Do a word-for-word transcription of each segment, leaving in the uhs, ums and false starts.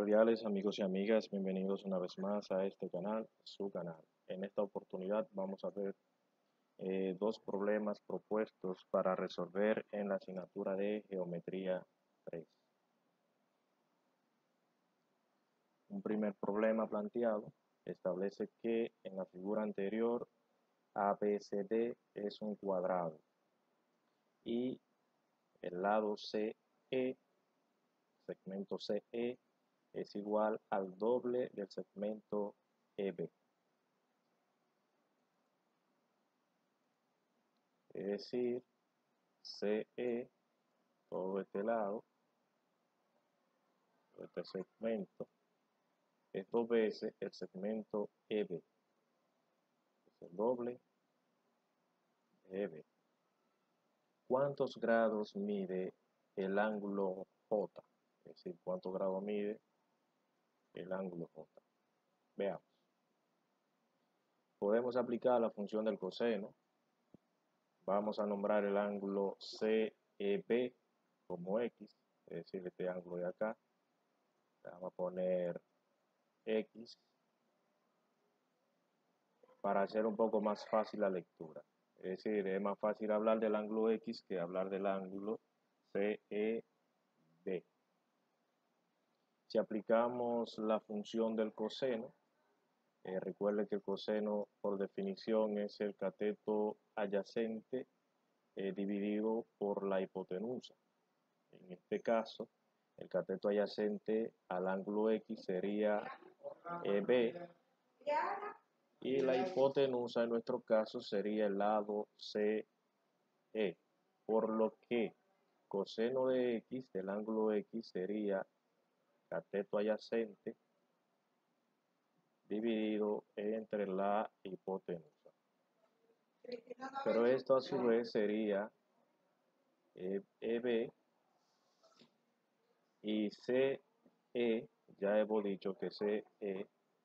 cordiales amigos y amigas, bienvenidos una vez más a este canal, su canal. En esta oportunidad vamos a ver eh, dos problemas propuestos para resolver en la asignatura de Geometría tres. Un primer problema planteado establece que en la figura anterior A B C D es un cuadrado y el lado C E, segmento C E, es igual al doble del segmento E B. Es decir, C E, todo este lado, este segmento, es dos veces el segmento E B. Es el doble de E B. ¿Cuántos grados mide el ángulo J? Es decir, ¿cuántos grados mide el ángulo J? Veamos. Podemos aplicar la función del coseno. Vamos a nombrar el ángulo C E B como X, es decir, este ángulo de acá. Vamos a poner X para hacer un poco más fácil la lectura. Es decir, es más fácil hablar del ángulo X que hablar del ángulo C E B. Si aplicamos la función del coseno, eh, recuerde que el coseno por definición es el cateto adyacente eh, dividido por la hipotenusa. En este caso, el cateto adyacente al ángulo X sería E B y la hipotenusa en nuestro caso sería el lado C E, por lo que coseno de X del ángulo X sería cateto adyacente dividido entre la hipotenusa. Pero esto a su vez sería E B y C E, ya hemos dicho que C E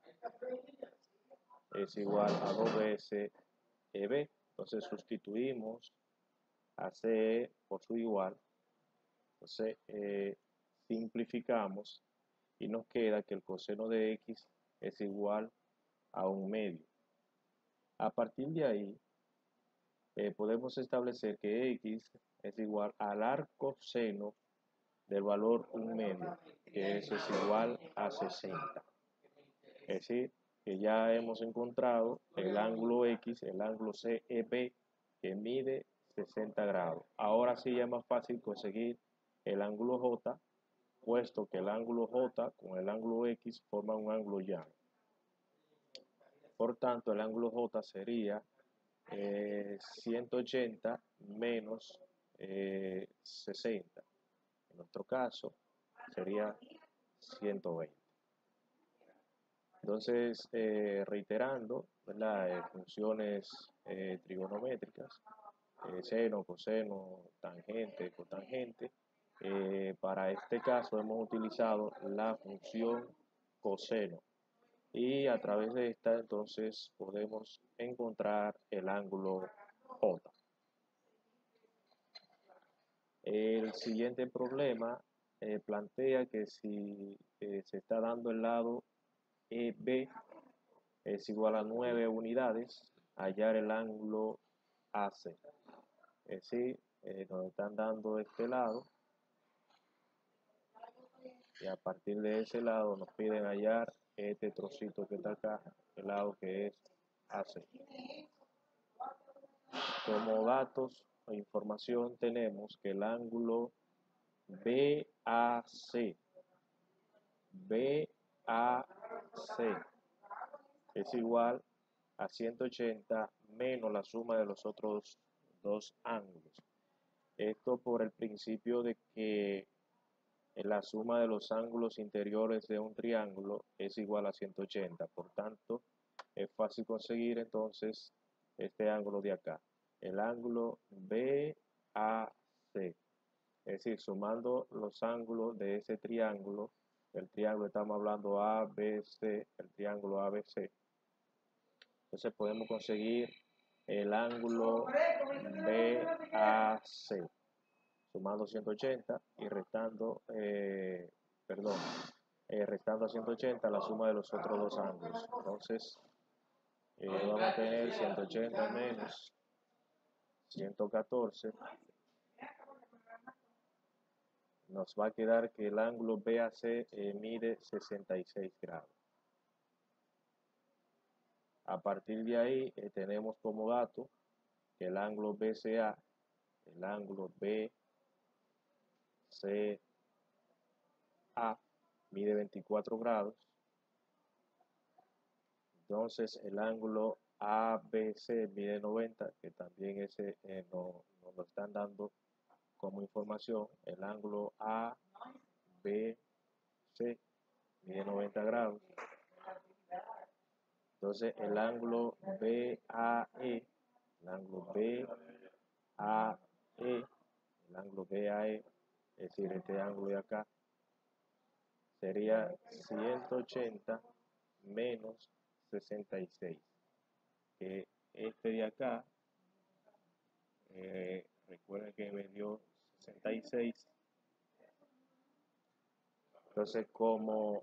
es igual a dos veces E B. Entonces sustituimos a C E por su igual. Entonces eh, simplificamos y nos queda que el coseno de X es igual a un medio. A partir de ahí eh, podemos establecer que X es igual al arcoseno del valor un medio, que eso es igual a sesenta. Es decir, que ya hemos encontrado el ángulo X, el ángulo C E B, que mide sesenta grados. Ahora sí ya es más fácil conseguir el ángulo J, puesto que el ángulo J con el ángulo X forman un ángulo llano. Por tanto, el ángulo J sería eh, ciento ochenta menos eh, sesenta. En nuestro caso sería ciento veinte. Entonces, eh, reiterando, ¿verdad? Eh, funciones eh, trigonométricas, eh, seno, coseno, tangente, cotangente. Eh, para este caso hemos utilizado la función coseno y a través de esta entonces podemos encontrar el ángulo J. El siguiente problema eh, plantea que si eh, se está dando el lado E B es igual a nueve unidades, hallar el ángulo A C. Es decir, eh, nos están dando este lado y a partir de ese lado nos piden hallar este trocito que está acá, el lado que es A C. Como datos o información tenemos que el ángulo B A C, B A C es igual a ciento ochenta menos la suma de los otros dos ángulos. Esto por el principio de que la suma de los ángulos interiores de un triángulo es igual a ciento ochenta. Por tanto, es fácil conseguir entonces este ángulo de acá, el ángulo B A C. Es decir, sumando los ángulos de ese triángulo, el triángulo estamos hablando A B C, el triángulo A B C. Entonces podemos conseguir el ángulo B A C, sumando ciento ochenta y restando, eh, perdón, eh, restando a ciento ochenta la suma de los otros dos ángulos. Entonces, eh, vamos a tener ciento ochenta menos ciento catorce. Nos va a quedar que el ángulo B A C eh, mide sesenta y seis grados. A partir de ahí eh, tenemos como dato que el ángulo B C A, el ángulo B C A mide veinticuatro grados. Entonces el ángulo A B C mide noventa, que también ese eh, no, nos lo están dando como información. El ángulo A B C mide noventa grados. Entonces el ángulo B A E, el ángulo B A E, el ángulo B A E, es decir, este ángulo de acá, sería ciento ochenta menos sesenta y seis. Que este de acá, eh, recuerden que me dio sesenta y seis. Entonces, como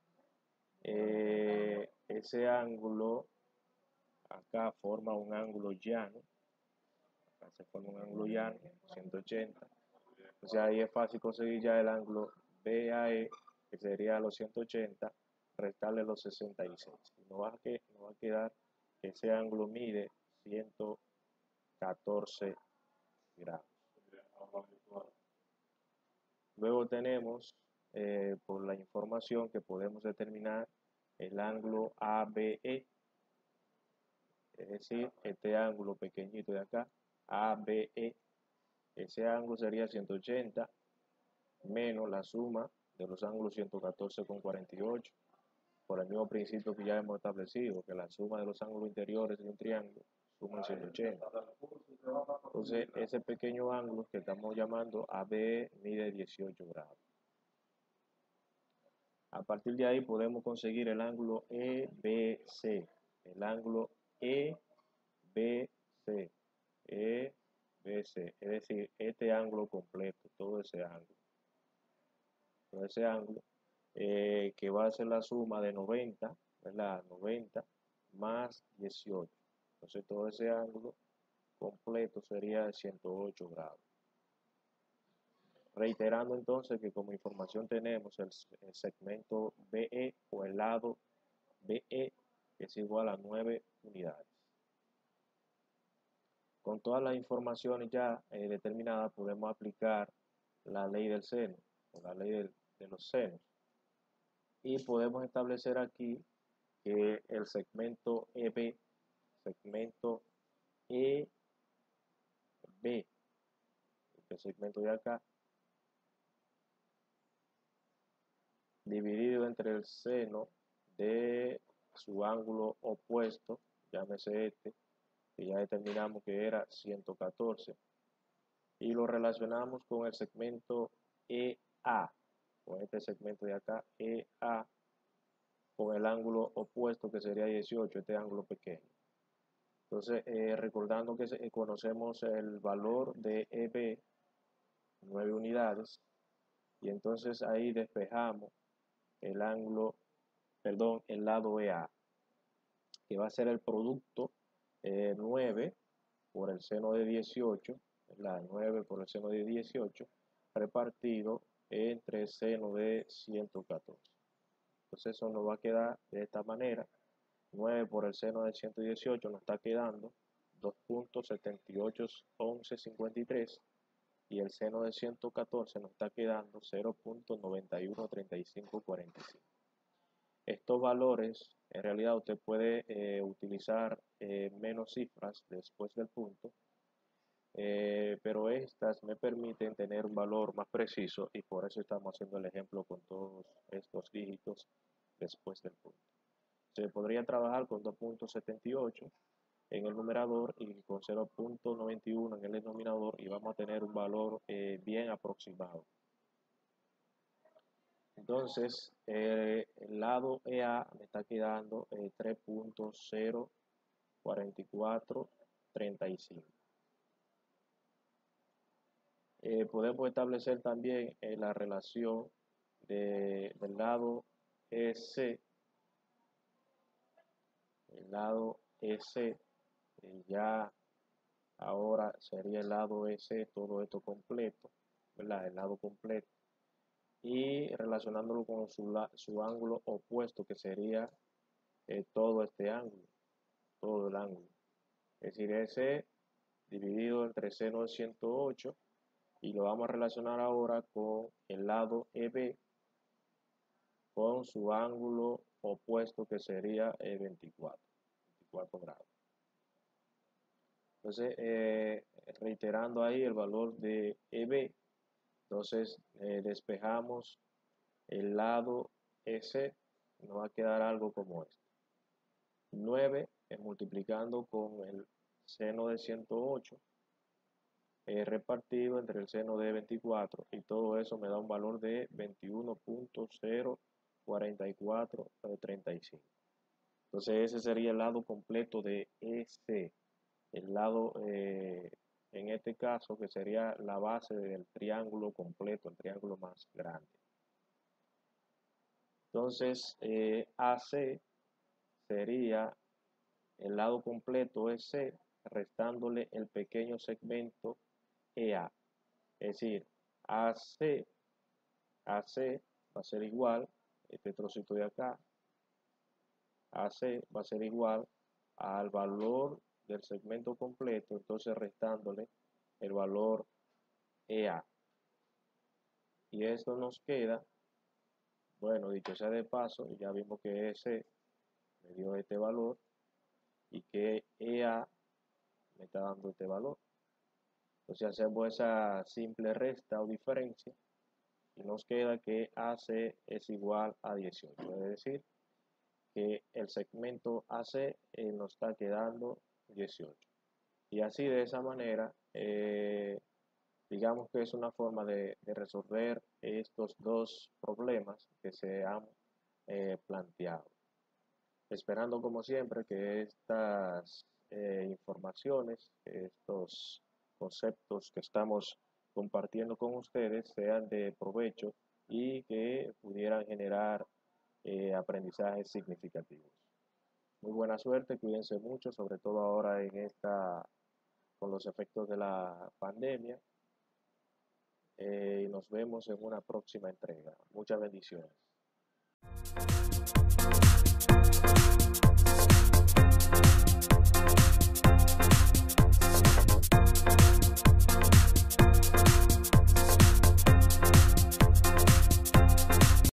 eh, ese ángulo acá forma un ángulo llano, acá se forma un ángulo llano, ciento ochenta. Entonces ahí es fácil conseguir ya el ángulo B A E, que sería los ciento ochenta, restarle los sesenta y seis. Nos va a, que, nos va a quedar que ese ángulo mide ciento catorce grados. Luego tenemos, eh, por la información, que podemos determinar el ángulo A B E, es decir, este ángulo pequeñito de acá, A B E, ese ángulo sería ciento ochenta menos la suma de los ángulos ciento catorce con cuarenta y ocho, por el mismo principio que ya hemos establecido, que la suma de los ángulos interiores de un triángulo suma ciento ochenta. Entonces, ese pequeño ángulo que estamos llamando A B E mide dieciocho grados. A partir de ahí podemos conseguir el ángulo E B C, el ángulo E B C, E B C, es decir, este ángulo completo, todo ese ángulo, todo ese ángulo, eh, que va a ser la suma de noventa, ¿verdad? noventa más dieciocho. Entonces todo ese ángulo completo sería de ciento ocho grados. Reiterando entonces que como información tenemos el, el segmento B E o el lado B E es igual a nueve unidades. Con todas las informaciones ya eh, determinadas podemos aplicar la ley del seno o la ley del, de los senos. Y podemos establecer aquí que el segmento E B, segmento E B, este segmento de acá, dividido entre el seno de su ángulo opuesto, llámese este, que ya determinamos que era ciento catorce, y lo relacionamos con el segmento E A, con este segmento de acá, E A, con el ángulo opuesto que sería dieciocho, este ángulo pequeño. Entonces, eh, recordando que eh, conocemos el valor de E B, nueve unidades, y entonces ahí despejamos el ángulo, perdón, el lado E A, que va a ser el producto eh, nueve por el seno de dieciocho, la nueve por el seno de dieciocho, repartido entre el seno de ciento catorce. Entonces eso nos va a quedar de esta manera. nueve por el seno de ciento dieciocho nos está quedando dos punto setenta y ocho once cincuenta y tres, y el seno de ciento catorce nos está quedando cero punto noventa y uno treinta y cinco cuarenta y cinco. Estos valores, en realidad usted puede eh, utilizar eh, menos cifras después del punto, eh, pero estas me permiten tener un valor más preciso, y por eso estamos haciendo el ejemplo con todos estos dígitos después del punto. Se podría trabajar con dos punto setenta y ocho en el numerador y con cero punto noventa y uno en el denominador, y vamos a tener un valor eh, bien aproximado. Entonces, eh, el lado E A me está quedando eh, tres punto cero cuarenta y cuatro treinta y cinco. Eh, podemos establecer también eh, la relación de, del lado E C, el lado E C, eh, ya ahora sería el lado E C, todo esto completo, ¿verdad? El lado completo. Y relacionándolo con su, su ángulo opuesto, que sería eh, todo este ángulo, todo el ángulo. Es decir, E C dividido entre seno de ciento ocho, y lo vamos a relacionar ahora con el lado E B con su ángulo opuesto, que sería eh, veinticuatro, veinticuatro grados. Entonces, eh, reiterando ahí el valor de E B, entonces eh, despejamos el lado E C, nos va a quedar algo como esto. nueve eh, multiplicando con el seno de ciento ocho, eh, repartido entre el seno de veinticuatro, y todo eso me da un valor de veintiuno punto cero cuarenta y cuatro treinta y cinco. Entonces ese sería el lado completo de E C, el lado eh, en este caso que sería la base del triángulo completo, el triángulo más grande. Entonces eh, A C sería el lado completo E C restándole el pequeño segmento E A. Es decir, A C, A C va a ser igual, este trocito de acá, A C va a ser igual al valor del segmento completo, entonces restándole el valor E A. Y esto nos queda, bueno, dicho sea de paso, ya vimos que E C me dio este valor y que E A me está dando este valor. Entonces hacemos esa simple resta o diferencia y nos queda que A C es igual a dieciocho. Es decir, que el segmento A C eh, nos está quedando dieciocho. Y así, de esa manera, eh, digamos que es una forma de, de resolver estos dos problemas que se han eh, planteado. Esperando, como siempre, que estas eh, informaciones, estos conceptos que estamos compartiendo con ustedes sean de provecho y que pudieran generar eh, aprendizajes significativos. Muy buena suerte, cuídense mucho, sobre todo ahora en esta, con los efectos de la pandemia, eh, y nos vemos en una próxima entrega. Muchas bendiciones.